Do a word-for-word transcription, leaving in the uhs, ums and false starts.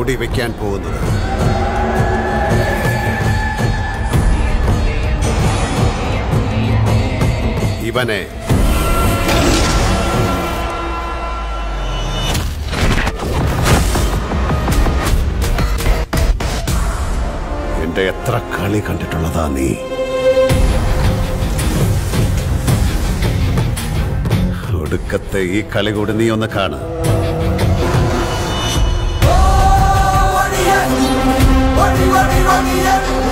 മൂടി വെക്കാൻ പോകുന്നത്. ഇവനെ എന്റെ എത്ര കളി കണ്ടിട്ടുള്ളതാ നീ? ഒടുക്കത്തെ ഈ കളി കൂടി നീ ഒന്ന് കാണുക. Warrier! Warrier! Warrier!